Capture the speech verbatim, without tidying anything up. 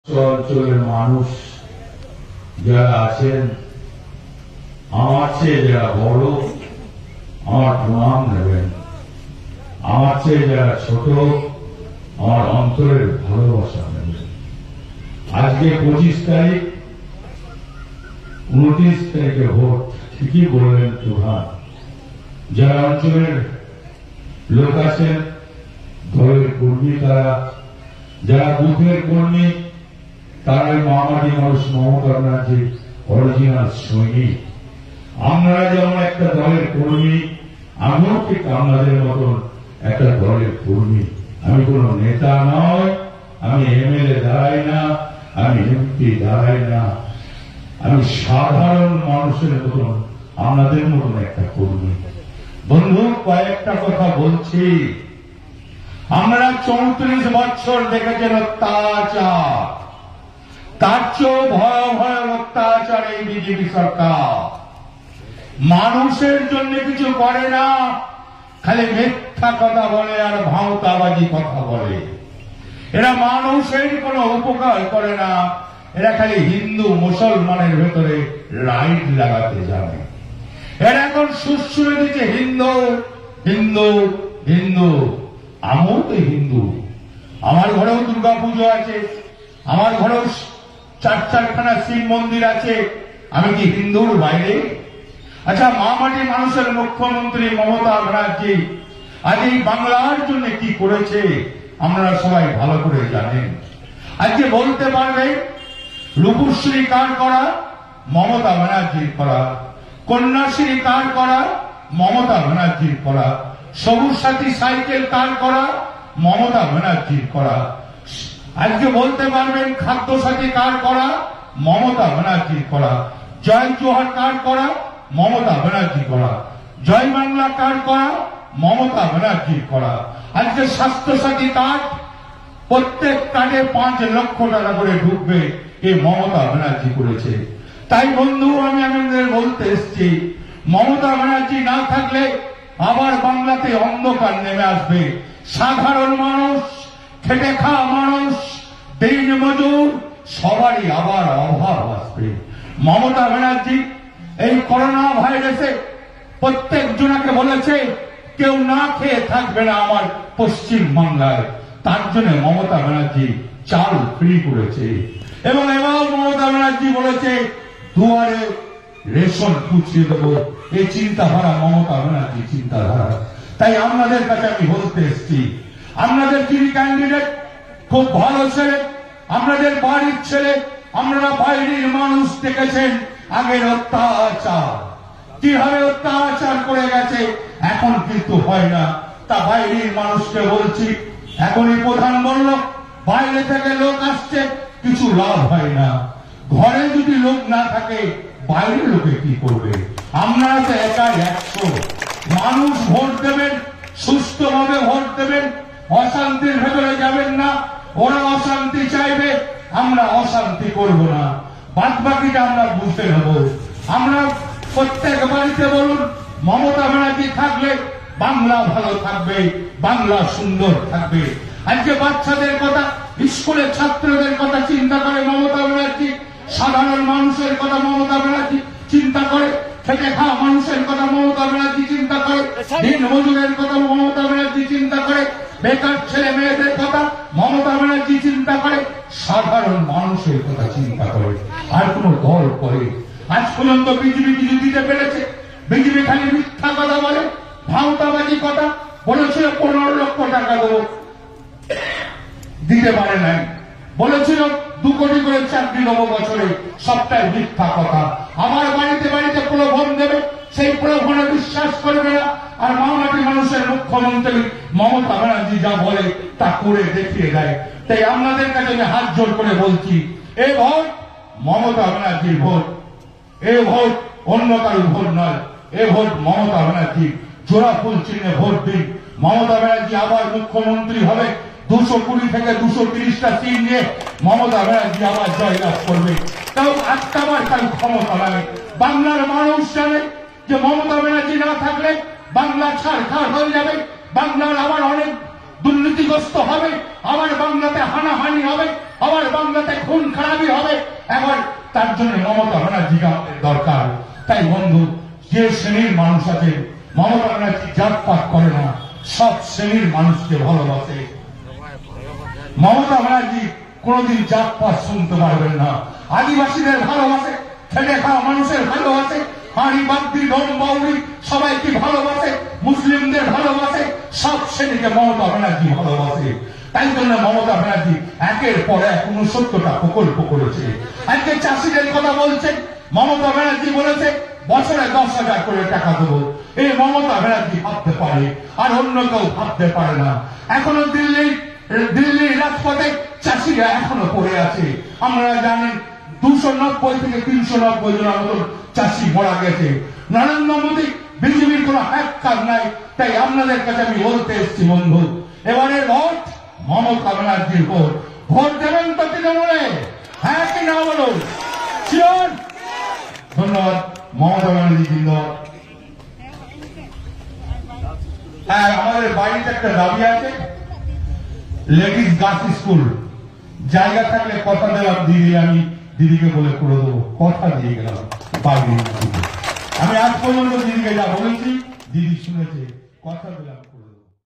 অঞ্চলের মানুষ যারা আছেন, আমার চেয়ে যারা বড় আমার প্রণাম নেবেন, আমার চেয়ে যারা ছোট আমার অন্তরের ভালোবাসা নেবেন। আজকে পঁচিশ তারিখ, উনত্রিশ তারিখে ভোট, ঠিকই বললেন প্রধান। যারা অঞ্চলের লোক আছেন, দলের কর্মী, তারা যারা বুথের কর্মী, তারা মহামাটি মানুষ মমতা ব্যানার্জির অরিজিনাল সৈনিক। আমরা যেমন একটা দলের কর্মী, আমিও ঠিক আপনাদের মতন একটা দলের কর্মী। আমি কোন নেতা নয়, আমি এমএলএ দাঁড়াই না, আমি এমপি দাঁড়াই না, আমি সাধারণ মানুষের মতন আপনাদের মতন একটা কর্মী। বন্ধু, কয়েকটা কথা বলছি। আমরা চৌত্রিশ বছর দেখেছেন অত্যাচার, তার চেয়েও ভয়াবহ অত্যাচার এই বিজেপি সরকার। মানুষের জন্য কিছু করে না, খালি মিথ্যা কথা বলে আর ভাঁওতাবাজি কথা বলে। এরা মানুষের কোনো উপকার করে না, এরা খালি হিন্দু মুসলমানের ভেতরে লাইট লাগাতে জানে। এরা এখন সুশ্রুতি দিচ্ছে হিন্দু হিন্দু হিন্দু। আমিও তো হিন্দু, আমার ঘরেও দুর্গা পুজো আছে, আমার ঘরেও চার চারখানা শিব মন্দির আছে। আমি কি হিন্দুর বাইরে? আচ্ছা, মহামাটি মানুষের মুখ্যমন্ত্রী মমতা ব্যানার্জি আজ এই বাংলার জন্য কি করেছে আমরা সবাই ভালো করে জানেন। আজকে বলতে পারবে রূপশ্রী কার্ড করা মমতা ব্যানার্জির করা, কন্যাশ্রী কার্ড করা মমতা ব্যানার্জির করা, সবুজ সাথী সাইকেল কার্ড করা মমতা ব্যানার্জির করা। আজকে বলতে পারবেন খাদ্য সাথী কার্ড করা মমতা ব্যানার্জির করা, জয় জোহার কার্ড করা মমতা ব্যানার্জি করা, জয় বাংলা কার্ড করা মমতা ব্যানার্জির করা। আজকে স্বাস্থ্য সাথী কার্ড, প্রত্যেক কার্ডে পাঁচ লক্ষ টাকা করে ঢুকবে, এই মমতা ব্যানার্জি করেছে। তাই বন্ধু, আমি আপনাদের বলতে এসছি, মমতা ব্যানার্জি না থাকলে আবার বাংলাতে অন্ধকার নেমে আসবে। সাধারণ মানুষ, খেটে খাওয়া মানুষ, দিন মজুর, সবারই আবার অভাব আসবে। মমতা ব্যানার্জি এই করোনা ভাইরাসে প্রত্যেক জনাকে বলেছে কেউ না খেয়ে থাকবে না আমার পশ্চিম বাংলায়। তার জন্য মমতা ব্যানার্জি চাল ফ্রি করেছে, এবং এবার মমতা ব্যানার্জি বলেছে দুয়ারে রেশন পুছিয়ে দেবো। এই চিন্তাধারা মমতা ব্যানার্জি চিন্তাধারা। তাই আপনাদের কাছে আমি বলতে এসছি, আপনাদের যিনি ক্যান্ডিডেট খুব ভালো ছেলে, আপনাদের বাড়ির ছেলে, আপনারা বাইরের মানুষ দেখেছেন আগের অত্যাচার, কিভাবে অত্যাচার করে গেছে, এখন কিন্তু হয় না। তা বাইরের মানুষকে বলছি, এখনই প্রধান বলল বাইরে থেকে লোক আসছে, কিছু লাভ হয় না। ঘরে যদি লোক না থাকে বাইরে লোকে কি করবে? আপনারা তো একাই একশো মানুষ ভোট দেবেন, সুস্থভাবে ভোট দেবেন, অশান্তির ভেতরে যাবেন না। ওরা অশান্তি চাইবে, আমরা অশান্তি করব না, বাদ বাকিটা আমরা বুঝে নেব। আমরা প্রত্যেক বাড়িতে বলুন মমতা ব্যানার্জি থাকলে বাংলা ভালো থাকবে, বাংলা সুন্দর থাকবে। আজকে বাচ্চাদের কথা, স্কুলের ছাত্রদের কথা চিন্তা করে মমতা ব্যানার্জি, সাধারণ মানুষের কথা মমতা ব্যানার্জি চিন্তা করে, খেটে খাওয়া মানুষের কথা মমতা ব্যানার্জি চিন্তা করে, দিন মজুরের কথা মমতা ব্যানার্জি চিন্তা করে, বেকার ছেলে মেয়েদের কথা মমতা ব্যানার্জি চিন্তা করে, সাধারণ মানুষের কথা চিন্তা করে। আর কোন দল করে? আজ পর্যন্ত বিজেপি কিছু দিতে পেরেছে? বিজেপি খালি মিথ্যা কথা বলে, ভাঁওতাবাজি কথা বলেছিল পনেরো লক্ষ টাকা দেবো, দিতে পারে নাই। বলেছিল দু কোটি করে চাকরি দেবো বছরে, সবটাই মিথ্যা কথা। আমার বাড়িতে বাড়িতে প্রলোভন দেবে, সেই প্রলোভনে বিশ্বাস করবে না। আর মহামাটি মানুষের মুখ্যমন্ত্রী মমতা ব্যানার্জি যা বলে তা করে দেখিয়ে দেয়। তাই আপনাদের কাছে আমি হাত জোর করে বলছি, এই ভোট মমতা ব্যানার্জির ভোট, এ ভোট অন্য কারোর ভোট নয়, এ ভোট মমতা ব্যানার্জি। জোড়া ফুল চিহ্নে ভোট দিন। মমতা ব্যানার্জি আবার মুখ্যমন্ত্রী হবে, দুশো কুড়ি থেকে দুশো তিরিশটা সিট নিয়ে মমতা ব্যানার্জি আবার জয়লাভ করবে। তাও আটটাবার তার ক্ষমতা লাগে। বাংলার মানুষ জানে যে মমতা ব্যানার্জি না থাকলে বাংলা ছাড়খাড় হয়ে যাবে, বাংলার আবার অনেক দুর্নীতিগ্রস্ত হবে, আবার বাংলাতে হানাহানি হবে, আবার বাংলাতে খুন খারাপই হবে। এখন তার জন্য মমতা ব্যানার্জিকে আমাদের দরকার। তাই বন্ধু, যে শ্রেণীর মানুষ আছে, মমতা ব্যানার্জি জাতপাত করে না, সব শ্রেণীর মানুষকে ভালোবাসে। মমতা ব্যানার্জি কোনদিন জাতপাত শুনতে পারবেন না। আদিবাসীদের ভালোবাসে, খেটে খাওয়া মানুষের ভালোবাসে, হাঁড়ি বাদ্দি ডোম বাউরি সবাইকে ভালোবাসে, মুসলিমদের ভালোবাসে, সব শ্রেণীকে মমতা ব্যানার্জি ভালোবাসে। তাই জন্য মমতা ব্যানার্জি একের পর এক উনসত্তরটা প্রকল্প করেছে। আজকে চাষিদের কথা বলছেন, মমতা ব্যানার্জি বলেছে বছরে দশ হাজার করে টাকা দেবো। এই মমতা ব্যানার্জি ভাবতে পারে, আর অন্য কেউ ভাবতে পারে না। এখনো দিল্লি দিল্লির রাজপথে চাষিরা এখনো পড়ে আছে। আমরা জানেন দুশো নব্বই থেকে তিনশো নব্বই জনের মতন চাষি মারা গেছে। নরেন্দ্র মোদী বিজেপির কোন হ্যাক কাজ নাই। তাই আপনাদের কাছে আমি বলতে এসেছি বন্ধু, এবারের ভোট মমতা ব্যানার্জির ভোট। ভোট দেবেন তো তৃণমূলে, হ্যাঁ কি না বলুন? শিওর? ধন্যবাদ। মমতা ব্যানার্জি জিন্দাবাদ। হ্যাঁ, আমাদের বাড়িতে একটা দাবি আছে, লেডিস গার্লস স্কুল। জায়গা থাকলে কথা দিলাম দিদি, আমি দিদিকে বলে করে দেবো, কথা দিয়ে গেলাম। আমি আজ পর্যন্ত দিদিকে যা বলেছি দিদি শুনেছে, কথা দিলাম করে